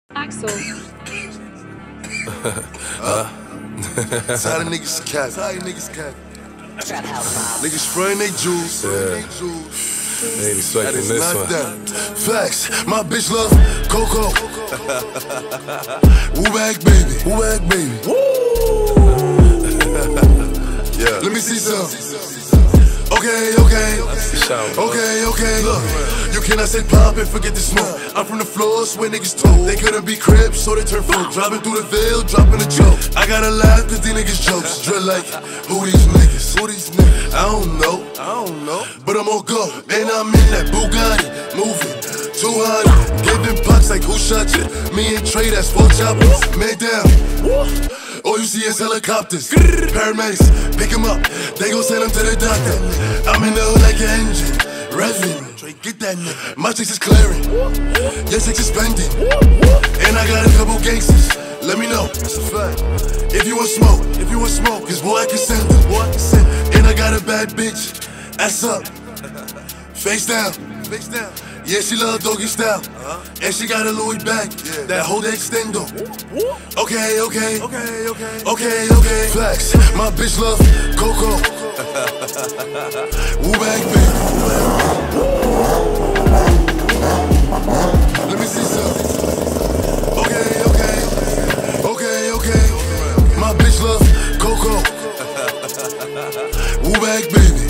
Axel. Tired of niggas cat. Niggas spraying they jewels. They ain't expecting this one. Facts. My bitch love Coco. Woo bag baby. Woo bag baby. Yeah. Let me see some. Okay. Look, you cannot say pop and forget the smoke. I'm from the floors where niggas told they couldn't be cribs, so they turn folk. Driving through the veil, dropping a joke. I gotta laugh cause these niggas jokes. Drill like, who these niggas? I don't know. But I'm on go. And I'm in that Bugatti, moving 200. Giving pucks like who shot you? Me and Trey, that's 4 choppers. Man down. All you see is helicopters. Paramedics, pick him up. They gon' send him to the doctor. I'm in the hood like an engine, revving. Get that nigga. My chicks is clearing. Your chicks is spending. And I got a couple gangsters. Let me know. That's a fact. If you want smoke, cause boy I can send them. And I got a bad bitch. Ass up. Face down. Yeah, she love doggy style. And she got a Louis bag. That whole extendo. Okay. Flex. My bitch love Coco. Woo bag baby. Let me see some. Okay. My bitch love Coco. Woo bag baby.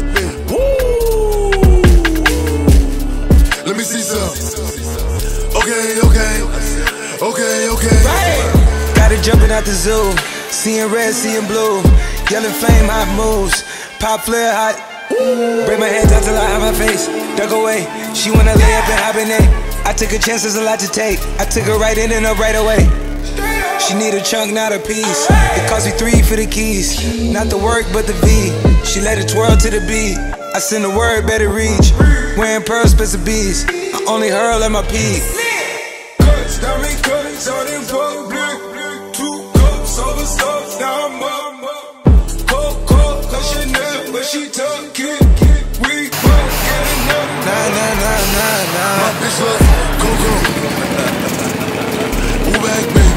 Let me see some. Okay. Got it jumping out the zoo, seeing red, seeing blue, yellow flame, hot moves, pop flare hot. Break my hands out till I have my face. Duck away, she wanna lay up and hibernate. I took a chance, there's a lot to take. I took her right in and up right away. She need a chunk, not a piece. It cost me 3 for the keys. Not the work, but the V. She let it twirl to the beat. I send a word, better reach. Wearing pearls, special bees. I only hurl at my peak. Cuts, diamond cuts, all in public. 2 cups, over stuff, now I'm up. Coke, cause Chanel, but she tuck it. We both get enough. Nah. My bitch love Coco. Woo bag baby.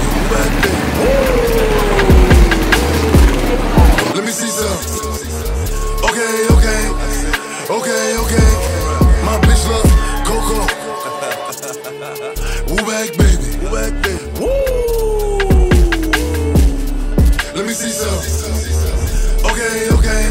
Let me see some. Okay. My bitch love Coco. Woo bag baby. Let me see some. Okay.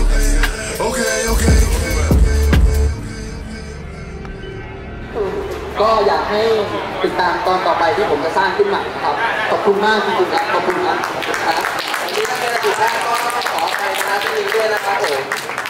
ก็อยากให้ติดตามตอนต่อไปที่ผมจะสร้างขึ้นใหม่นะครับขอบคุณมากจริงๆครับขอบคุณครับวันนี้นักเรียนนักศึกษาก็ต้องขออภัยนะครับที่มีด้วยนะครับผม